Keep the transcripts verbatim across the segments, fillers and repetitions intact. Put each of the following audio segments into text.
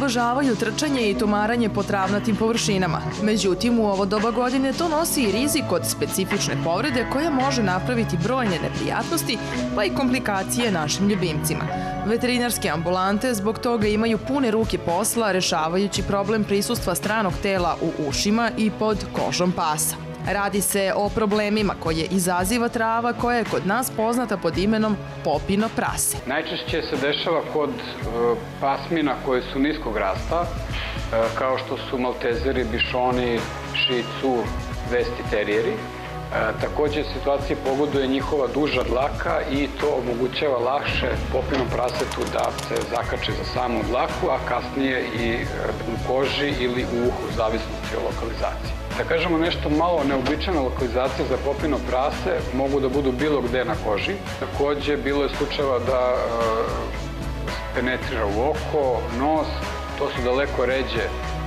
obožavaju trčanje i tumaranje po travnatim površinama. Međutim, u ovo doba godine to nosi i rizik od specifične povrede koja može napraviti brojne neprijatnosti, pa i komplikacije našim ljubimcima. Veterinarske ambulante zbog toga imaju pune ruke posla rešavajući problem prisustva stranog tela u ušima i pod kožom pasa. Radi se o problemima koje izaziva trava koja je kod nas poznata pod imenom popino prase. Najčešće se dešava kod pasmina koje su niskog rasta, kao što su maltezeri, bišoni, šicu, vesti terijeri. Takođe, situaciji pogoduje njihova duža dlaka i to omogućava lakše popinom prasetu da se zakače za samu dlaku, a kasnije i u koži ili u uhu, u zavisnosti od lokalizacije. Da kažemo nešto malo neobičajna lokalizacija za popino prase mogu da budu bilo gde na koži. Takođe, bilo je slučajeva da penetrira u oko, nos, to su daleko ređe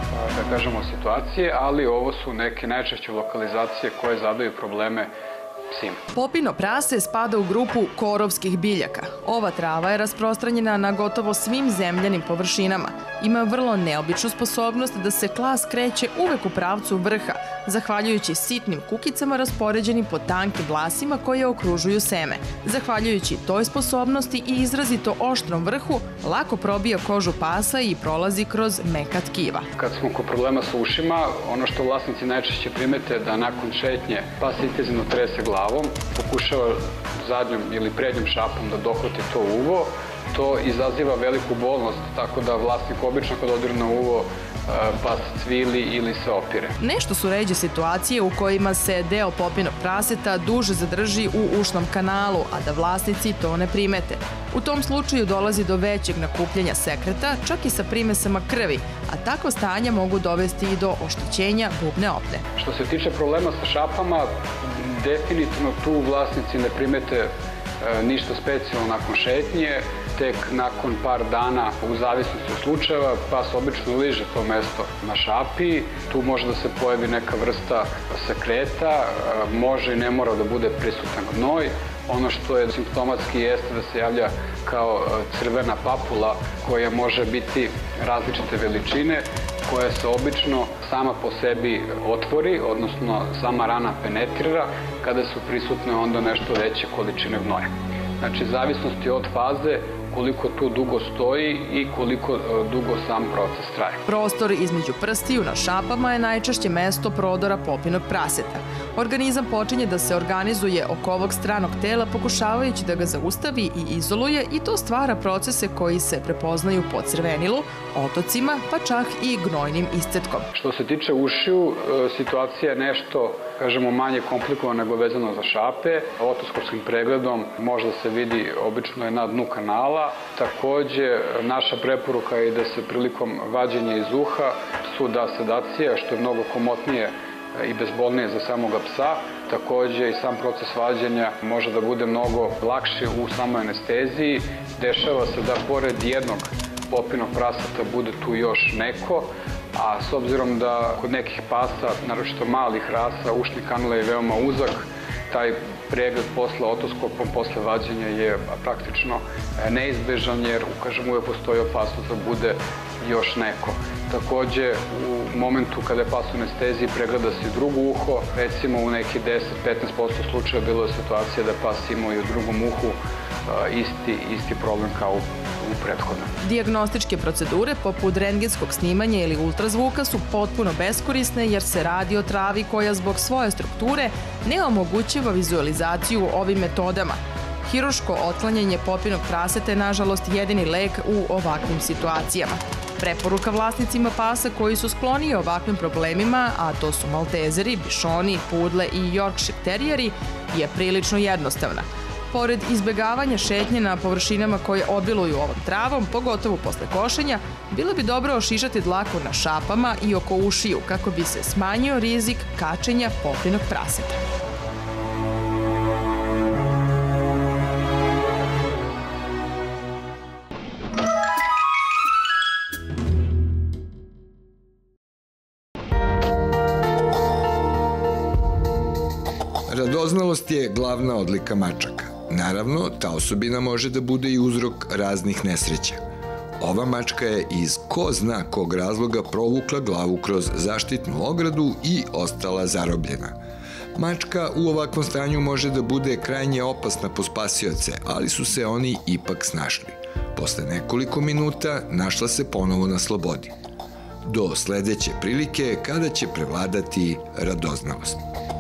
da kažemo situacije, ali ovo su neke najčešće lokalizacije koje zadaju probleme psima. Popino prase spada u grupu korovskih biljaka. Ova trava je rasprostranjena na gotovo svim zemljanim površinama. Ima vrlo neobičnu sposobnost da se klas kreće uvek u pravcu vrha, zahvaljujući sitnim kukicama raspoređenim po tankim vlasima koje okružuju seme. Zahvaljujući toj sposobnosti i izrazito oštrom vrhu, lako probija kožu pasa i prolazi kroz meka tkiva. Kad smo kod problema sa ušima, ono što vlasnici najčešće primete da nakon šetnje pas intenzivno trese glavom, pokušava zadnjom ili prednjom šapom da dohvati to uvo, to izaziva veliku bolnost, tako da vlasnik obično kad odire na uvo pas cvili ili se opire. Nešto su ređe situacije u kojima se deo popinog praseta duže zadrži u ušnom kanalu, a da vlasnici to ne primete. U tom slučaju dolazi do većeg nakupljanja sekreta, čak i sa primesama krvi, a takva stanja mogu dovesti i do oštećenja bubne opne. Što se tiče problema sa šapama, definitivno tu vlasnici ne primete ništa specijalno nakon šetnje, tek nakon par dana, u zavisnosti od slučajeva, pas obično liže to mesto na šapi. Tu može da se pojavi neka vrsta sekreta, može i ne mora da bude prisutan gnoj. Ono što je simptomatski jeste da se javlja kao crvena papula koja može biti različite veličine, koja se obično sama po sebi otvori, odnosno sama rana penetrira kada su prisutne onda nešto veće količine gnoja. Znači, zavisnosti od faze, koliko tu dugo stoji i koliko dugo sam proces traje. Prostor između prstiju na šapama je najčešće mesto prodora popinog praseta. Organizam počinje da se organizuje oko ovog stranog tela pokušavajući da ga zaustavi i izoluje i to stvara procese koji se prepoznaju po crvenilu, otocima, pa čak i gnojnim iscetkom. Što se tiče ušiju, situacija je nešto, kažemo, manje komplikovana nego vezano za šape. Otoskopskim pregledom može da se vidi, obično je na dnu kanala. Takođe, naša preporuka je da se prilikom vađenja iz uha su da sedacija, što je mnogo komotnije i bezbolnije za samoga psa. Takođe i sam proces vađenja može da bude mnogo lakši u samoj anesteziji. Dešava se da pored jednog popinog praseta bude tu još neko, a s obzirom da kod nekih pasa, naročito malih rasa, ušni kanal je veoma uzak, taj pregled posle otoskopom, posle vađenja je praktično neizbežan jer, kažem, uvek postoji opasnost da bude još neko. Takođe, u momentu kada je pas u anesteziji pregleda se i drugo uho, recimo u neki deset do petnaest posto slučaja bilo je situacija da pas imao i u drugom uhu isti, isti problem kao u prethodnom. Dijagnostičke procedure poput rentgenskog snimanja ili ultrazvuka su potpuno beskorisne jer se radi o travi koja zbog svoje strukture ne omogućava vizualizaciju ovim metodama. Hiruško otklanjanje popinog praseta je nažalost jedini lek u ovakvim situacijama. Preporuka vlasnicima pasa koji su skloniji ovakvim problemima, a to su maltezeri, bišoni, pudle i yorkshire terijeri, je prilično jednostavna. Pored izbegavanja šetnje na površinama koje obiluju ovom travom, pogotovo posle košenja, bilo bi dobro ošišati dlaku na šapama i oko ušiju kako bi se smanjio rizik kačenja popinog praseta. Radoznalost je glavna odlika mačaka. Naravno, ta osobina može da bude i uzrok raznih nesreća. Ova mačka je iz ko zna kog razloga provukla glavu kroz zaštitnu ogradu i ostala zarobljena. Mačka u ovakvom stanju može da bude krajnje opasna po spasioce, ali su se oni ipak snašli. Posle nekoliko minuta našla se ponovo na slobodi. Do sledeće prilike kada će prevladati radoznalost.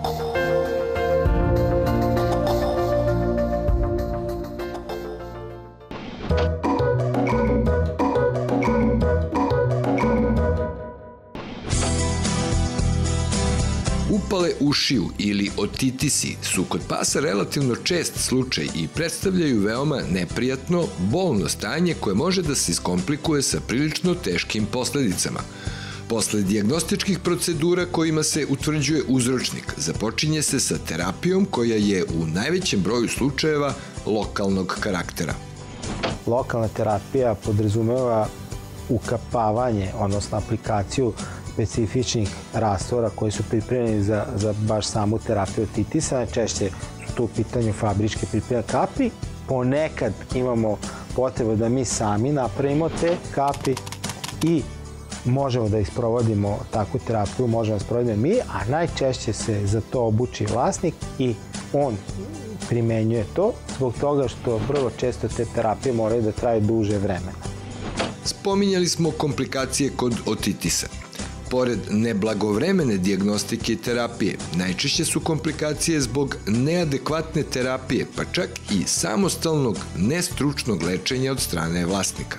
Upale ušiju ili otitisi su kod pasa relativno čest slučaj i predstavljaju veoma neprijatno, bolno stanje koje može da se iskomplikuje sa prilično teškim posledicama. Posle dijagnostičkih procedura kojima se utvrđuje uzročnik, započinje se sa terapijom koja je u najvećem broju slučajeva lokalnog karaktera. Lokalna terapija podrazumeva ukapavanje, odnosno aplikaciju specifičnih rastvora koji su pripremljeni za, za baš samu terapiju otitisa. Najčešće su tu u pitanju fabričke pripremljene kapi. Ponekad imamo potrebu da mi sami napravimo te kapi i možemo da isprovodimo takvu terapiju, možemo da sprovodimo mi, a najčešće se za to obuči vlasnik i on primenjuje to zbog toga što vrlo često te terapije moraju da traju duže vremena. Spominjali smo komplikacije kod otitisa. Pored neblagovremene dijagnostike i terapije, najčešće su komplikacije zbog neadekvatne terapije, pa čak i samostalnog, nestručnog lečenja od strane vlasnika.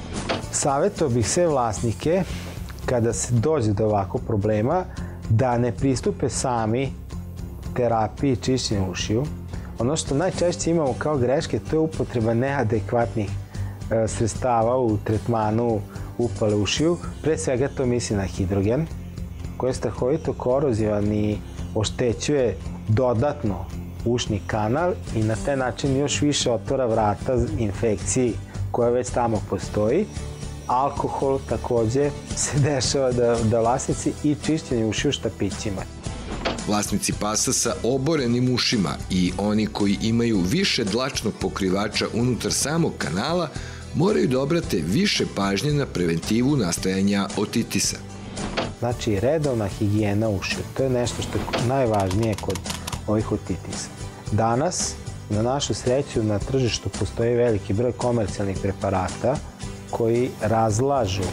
Savjetao bih sve vlasnike, kada se dođe do ovakvog problema, da ne pristupe sami terapiji čišćenja ušiju. Ono što najčešće imamo kao greške, to je upotreba neadekvatnih sredstava u tretmanu upale ušiju. Pre svega to misli na hidrogen, koji je strahovito korozivan i oštećuje dodatno ušni kanal i na taj način još više otvara vrata infekciji koja već tamo postoji. Alkohol takođe se dešava da, da vlasnici i čišćenje ušiju štapićima. Vlasnici pasa sa oborenim ušima i oni koji imaju više dlačnog pokrivača unutar samog kanala moraju da obrate više pažnje na preventivu nastajanja otitisa. Znači, redovna higijena ušiju, to je nešto što je najvažnije kod ovih otitisa. Danas, na našu sreću, na tržištu postoji veliki broj komercijalnih preparata koji razlažu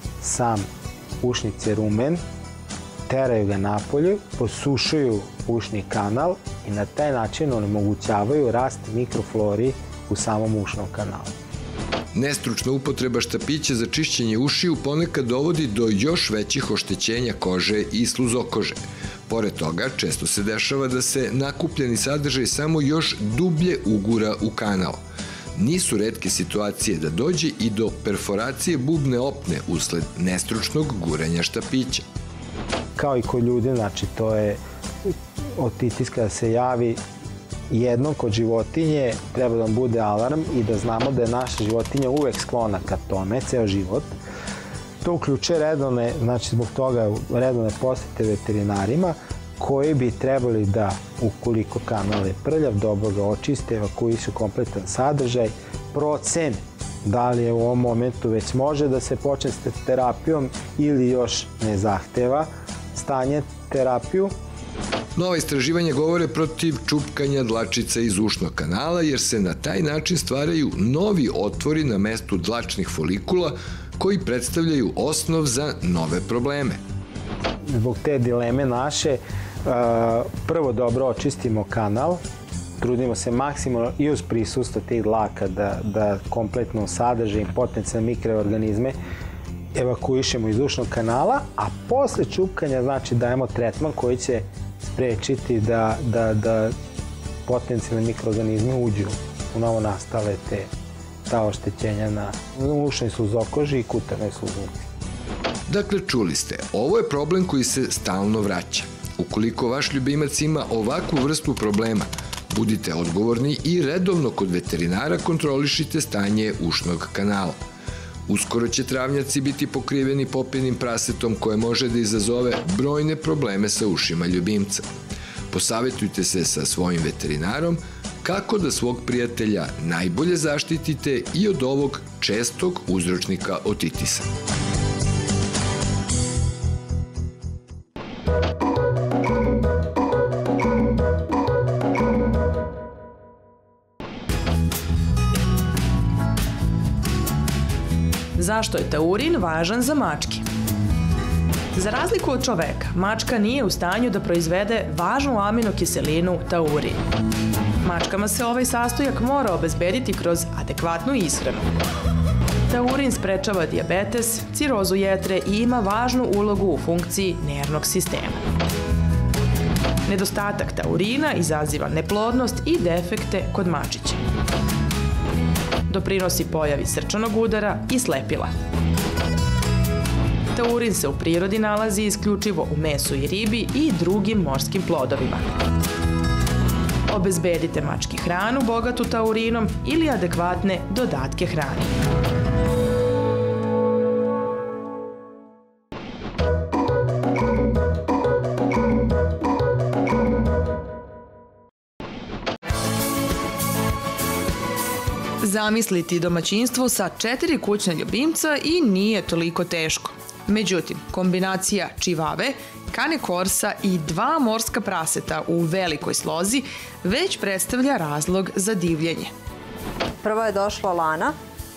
sam ušni cerumen, teraju ga napolju, posušuju ušni kanal i na taj način onemogućavaju rast mikroflori u samom ušnom kanalu. Nestručna upotreba štapića za čišćenje ušiju ponekad dovodi do još većih oštećenja kože i sluzokože. Pored toga, često se dešava da se nakupljeni sadržaj samo još dublje ugura u kanal. Nisu retke situacije da dođe i do perforacije bubne opne usled nestručnog guranja štapića. Kao i kod ljudi, znači to je otitis kada se javi jednom kod životinje, treba da nam bude alarm i da znamo da je naša životinja uvek sklona ka tome, ceo život. To uključuje redovne, znači zbog toga redovne posete veterinarima koji bi trebali da, ukoliko kanal je prljav, dobro ga očiste, evakuišu kompletan sadržaj, procene da li je u ovom momentu već može da se počne s terapijom ili još ne zahteva stanje terapiju. Nova istraživanja govore protiv čupkanja dlačica iz ušnog kanala jer se na taj način stvaraju novi otvori na mestu dlačnih folikula koji predstavljaju osnov za nove probleme. Zbog te dileme naše, prvo dobro očistimo kanal, trudimo se maksimalno i uz prisustvo tih dlaka da, da kompletno sadrže i potencijalne mikroorganizme evakuišemo iz ušnog kanala, a posle čupkanja znači dajemo tretman koji će sprečiti da, da, da potencijalne mikroorganizme uđu u novo nastale te ta oštećenja na ušnoj sluzokoži i kutanoj sluznici. Dakle, čuli ste, ovo je problem koji se stalno vraća. Ukoliko vaš ljubimac ima ovakvu vrstu problema, budite odgovorni i redovno kod veterinara kontrolišite stanje ušnog kanala. Uskoro će travnjaci biti pokriveni popijenim prasetom koje može da izazove brojne probleme sa ušima ljubimca. Posavetujte se sa svojim veterinarom kako da svog prijatelja najbolje zaštitite i od ovog čestog uzročnika otitisa. Zašto je taurin važan za mačke? Za razliku od čoveka, mačka nije u stanju da proizvede važnu aminokiselinu taurin. Mačkama se ovaj sastojak mora obezbediti kroz adekvatnu ishranu. Taurin sprečava dijabetes, cirozu jetre i ima važnu ulogu u funkciji nervnog sistema. Nedostatak taurina izaziva neplodnost i defekte kod mačića. Doprinosi pojavi srčanog udara i slepila. Taurin se u prirodi nalazi isključivo u mesu i ribi i drugim morskim plodovima. Obezbedite mački hranu bogatu taurinom ili adekvatne dodatke hrani. Zamisliti domaćinstvo sa četiri kućna ljubimca i nije toliko teško. Međutim, kombinacija čivave, cane korsa i dva morska praseta u velikoj slozi već predstavlja razlog za divljenje. Prvo je došla Lana.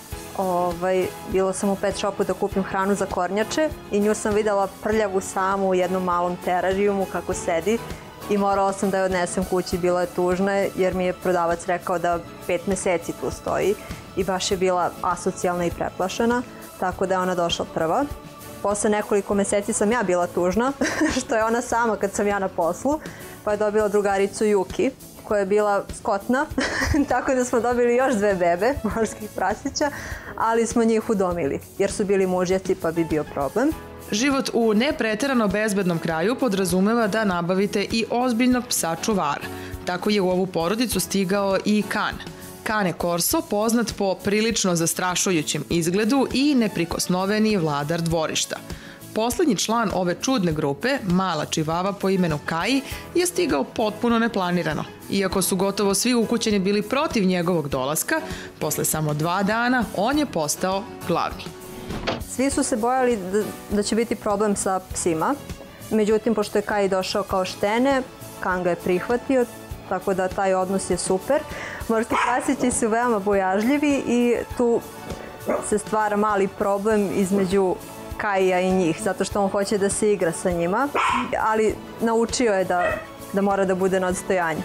Ovaj, bila sam u pet shopu da kupim hranu za kornjače i nju sam videla prljavu samu u jednom malom terarijumu kako sedi i morala sam da je odnesem kući, bila je tužna jer mi je prodavac rekao da pet meseci tu stoji i baš je bila asocijalna i preplašena, tako da je ona došla prva. Posle nekoliko meseci sam ja bila tužna, što je ona sama kad sam ja na poslu, pa je dobila drugaricu Juki, koja je bila skotna, tako da smo dobili još dve bebe, morskih prasića, ali smo njih udomili, jer su bili mužjaci pa bi bio problem. Život u nepreterano bezbednom kraju podrazumeva da nabavite i ozbiljnog psa čuvara. Tako je u ovu porodicu stigao i Kan. Cane Corso, poznat po prilično zastrašujućem izgledu i neprikosnoveni vladar dvorišta. Poslednji član ove čudne grupe, mala čivava po imenu Kai, je stigao potpuno neplanirano. Iako su gotovo svi ukućeni bili protiv njegovog dolaska, posle samo dva dana on je postao glavni. Svi su se bojali da će biti problem sa psima, međutim, pošto je Kai došao kao štene, Kan ga je prihvatio, tako da taj odnos je super. Morski prasići su veoma bojažljivi i tu se stvara mali problem između Kaija i njih, zato što on hoće da se igra sa njima, ali naučio je da, da mora da bude na odstojanju.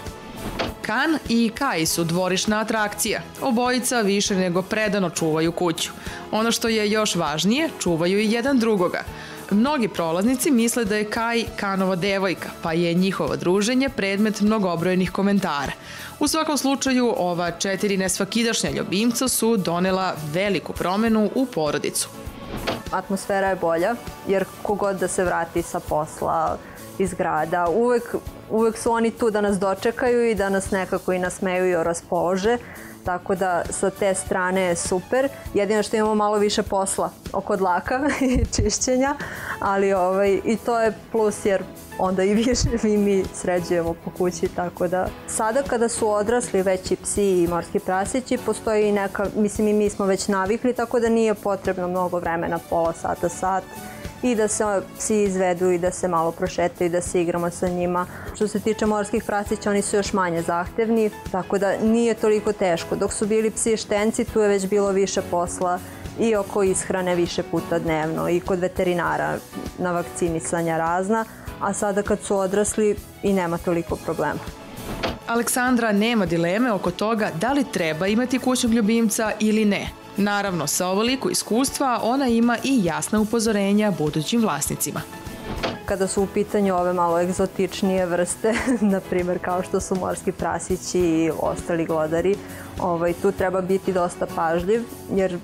Kan i Kai su dvorišna atrakcija. Obojica više nego predano čuvaju kuću. Ono što je još važnije, čuvaju i jedan drugoga. Mnogi prolaznici misle da je Kai Kanova devojka, pa je njihovo druženje predmet mnogobrojenih komentara. U svakom slučaju, ova četiri nesvakidašnja ljubimca su donela veliku promenu u porodicu. Atmosfera je bolja, jer kogod da se vrati sa posla, iz grada, uvek, uvek su oni tu da nas dočekaju i da nas nekako i nasmeju i raspolože. Tako da sa te strane je super. Jedino što imamo malo više posla oko dlaka i čišćenja, ali ovaj, i to je plus jer onda i više i mi sređujemo po kući, tako da sada kada su odrasli veći psi i morski prasići, postoji i neka, mislim i mi smo već navikli, tako da nije potrebno mnogo vremena, pola sata, sat, i da se psi izvedu i da se malo prošetaju i da se igramo sa njima. Što se tiče morskih prasića, oni su još manje zahtevni, tako da nije toliko teško. Dok su bili psi štenci, tu je već bilo više posla i oko ishrane više puta dnevno i kod veterinara na vakcinisanja razna, a sada kad su odrasli i nema toliko problema. Aleksandra nema dileme oko toga da li treba imati kućnog ljubimca ili ne. Naravno, sa ovoliko iskustva ona ima i jasna upozorenja budućim vlasnicima. Kada su u pitanju ove malo egzotičnije vrste, na primjer kao što su morski prasići i ostali glodari, ovaj, tu treba biti dosta pažljiv, jer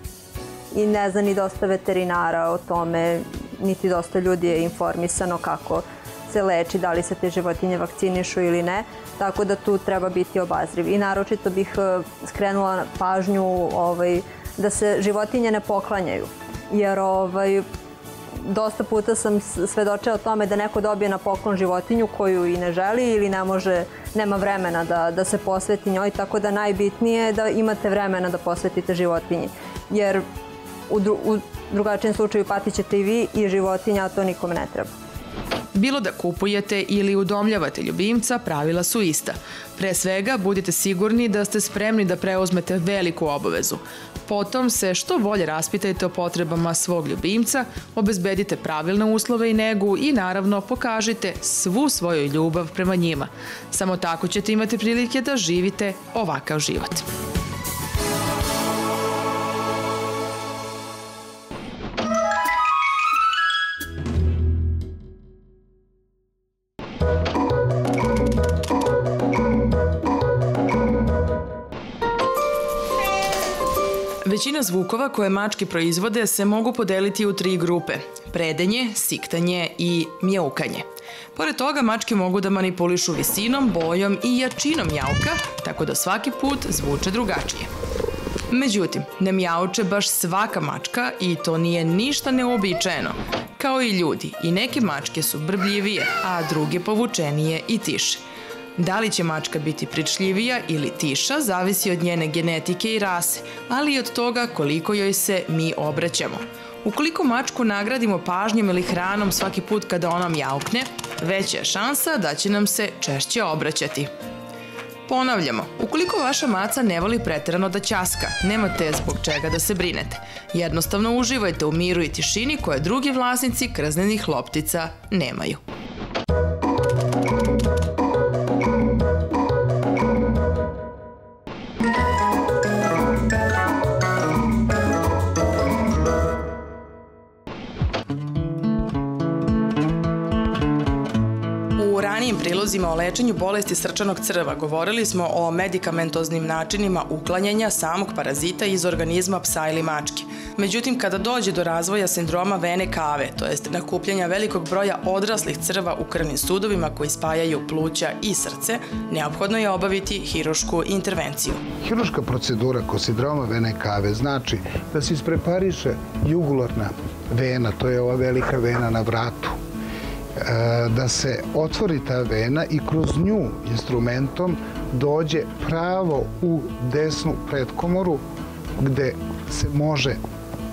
i ne zna ni dosta veterinara o tome, niti dosta ljudi je informisano kako se leči, da li se te životinje vakcinišu ili ne, tako da tu treba biti obazriv. I naročito bih skrenula pažnju ovaj, da se životinje ne poklanjaju, jer ovaj, dosta puta sam svedočila o tome da neko dobije na poklon životinju koju i ne želi ili ne može, nema vremena da, da se posveti njoj, tako da najbitnije je da imate vremena da posvetite životinji. Jer u, dru, u drugačijem slučaju patit ćete i vi i životinja, a to nikome ne treba. Bilo da kupujete ili udomljavate ljubimca, pravila su ista. Pre svega, budite sigurni da ste spremni da preuzmete veliku obavezu. Potom se što bolje raspitajte o potrebama svog ljubimca, obezbedite pravilne uslove i negu i naravno pokažite svu svoju ljubav prema njima. Samo tako ćete imati prilike da živite ovakav život. Većina zvukova koje mačke proizvode se mogu podeliti u tri grupe – predenje, siktanje i mjaukanje. Pored toga, mačke mogu da manipulišu visinom, bojom i jačinom mjauka, tako da svaki put zvuče drugačije. Međutim, ne mjauče baš svaka mačka i to nije ništa neuobičajeno. Kao i ljudi, i neke mačke su brbljivije, a druge povučenije i tiše. Da li će mačka biti pričljivija ili tiša zavisi od njene genetike i rase, ali i od toga koliko joj se mi obraćamo. Ukoliko mačku nagradimo pažnjom ili hranom svaki put kada ona mjaukne, veća je šansa da će nam se češće obraćati. Ponavljamo, ukoliko vaša maca ne voli preterano da ćaska, nemate zbog čega da se brinete. Jednostavno uživajte u miru i tišini koje drugi vlasnici krznenih loptica nemaju. U ranijim prilozima o lečenju bolesti srčanog crva govorili smo o medikamentoznim načinima uklanjanja samog parazita iz organizma psa ili mačke. Međutim, kada dođe do razvoja sindroma vene kave, to jest nakupljanja velikog broja odraslih crva u krvnim sudovima koji spajaju pluća i srce, neophodno je obaviti hirušku intervenciju. Hiruška procedura kod sindroma vene kave znači da se isprepariše jugularna vena, to je ova velika vena na vratu, da se otvori ta vena i kroz nju instrumentom dođe pravo u desnu pretkomoru gde se može e,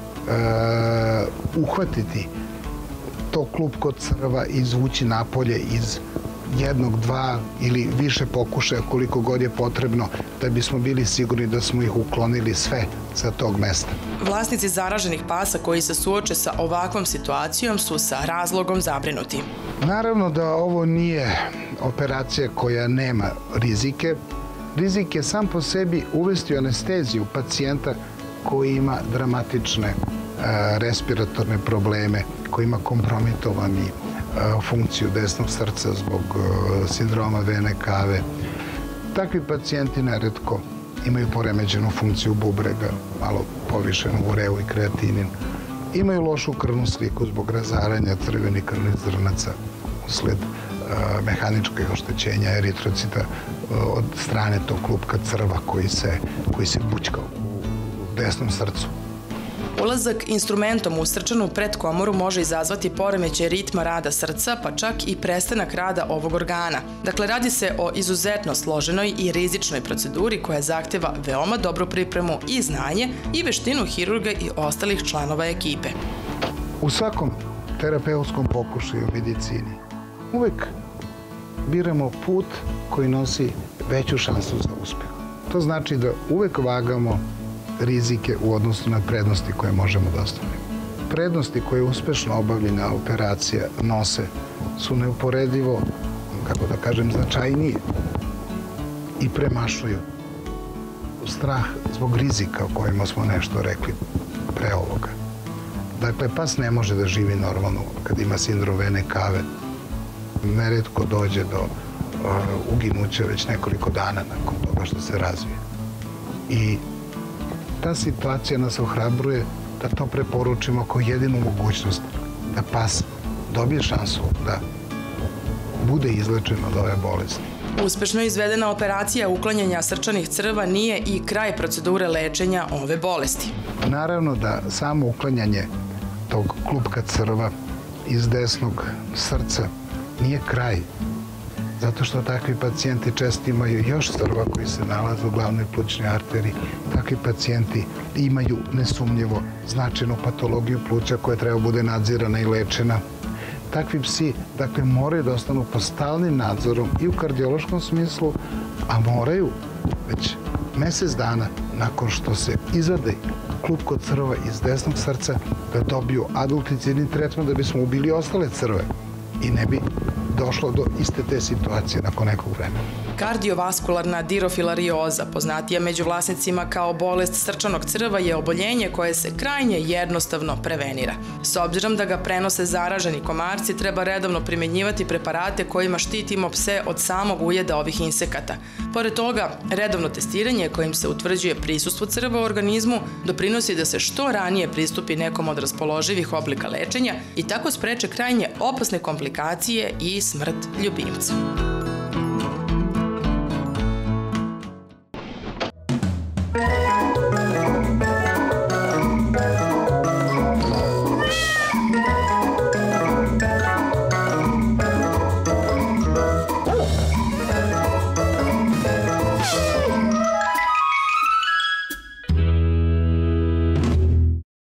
uhvatiti to klupko crva i izvući napolje iz jednog, dva ili više pokušaja koliko god je potrebno da bismo bili sigurni da smo ih uklonili sve sa tog mesta. Vlasnici zaraženih pasa koji se suoče sa ovakvom situacijom su sa razlogom zabrinuti. Naravno da ovo nije operacija koja nema rizike. Rizik je sam po sebi uvesti anesteziju pacijenta koji ima dramatične e, respiratorne probleme, koji ima kompromitovani e, funkciju desnog srca zbog e, sindroma vene kave. Takvi pacijenti neretko imaju poremeđenu funkciju bubrega, malo povišenu ureu i kreatinin. Imaju lošu krvnu sliku zbog razaranja crvenih krvnih zrnaca usled e, mehaničkog oštećenja eritrocita e, od strane tog klupka crva koji se, koji se bućka u desnom srcu. Ulazak instrumentom u srčanu pretkomoru može izazvati poremećaj ritma rada srca, pa čak i prestanak rada ovog organa. Dakle, radi se o izuzetno složenoj i rizičnoj proceduri koja zahteva veoma dobru pripremu i znanje i veštinu hirurga i ostalih članova ekipe. U svakom terapeutskom pokušaju u medicini uvek biramo put koji nosi veću šansu za uspeh. To znači da uvek vagamo rizike u odnosu na prednosti koje možemo da ostvarimo. Prednosti koje uspešno obavljena operacija nose su neuporedivo, kako da kažem, značajnije i premašuju strah zbog rizika o kojima smo nešto rekli pre ovoga. Dakle, pas ne može da živi normalno kad ima sindrom vene kave. Neretko dođe do uh, uginuća već nekoliko dana nakon toga što se razvije. I ta situacija nas ohrabruje da to preporučimo kao jedinu mogućnost da pas dobije šansu da bude izlečen od ove bolesti. Uspešno izvedena operacija uklanjanja srčanih crva nije i kraj procedure lečenja ove bolesti. Naravno da samo uklanjanje tog klupka crva iz desnog srca nije kraj. Zato što takvi pacijenti često imaju još crva koji se nalaze u glavnoj plućnoj arteriji. Takvi pacijenti imaju nesumnjivo značajnu patologiju pluća koja treba bude nadzirana i lečena. Takvi psi, dakle, moraju da ostanu pod stalnim nadzorom i u kardiološkom smislu, a moraju već mesec dana nakon što se izvade klupko crva iz desnog srca da dobiju adulticidni tretman da bismo ubili ostale crve i ne bi došlo do iste te situacije nakon nekog vremena. Kardiovaskularna dirofilarioza, poznatija među vlasnicima kao bolest srčanog crva, je oboljenje koje se krajnje jednostavno prevenira. S obzirom da ga prenose zaraženi komarci, treba redovno primenjivati preparate kojima štitimo pse od samog ujeda ovih insekata. Pored toga, redovno testiranje kojim se utvrđuje prisustvo crva u organizmu doprinosi da se što ranije pristupi nekom od raspoloživih oblika lečenja i tako spreče krajnje opasne komplikacije i smrt ljubimca.